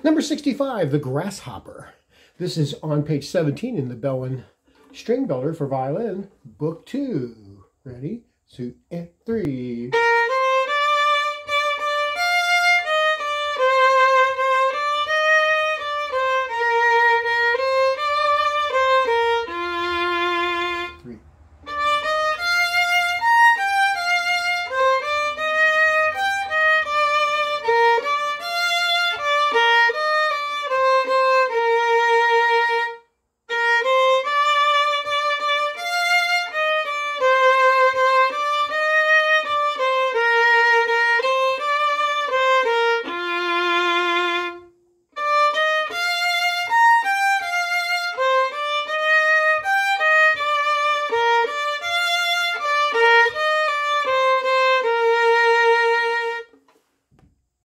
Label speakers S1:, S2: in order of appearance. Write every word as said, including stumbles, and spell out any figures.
S1: Number sixty-five, the Grasshopper. This is on page seventeen in the Belwin String Builder for violin, book two. Ready? Two and three.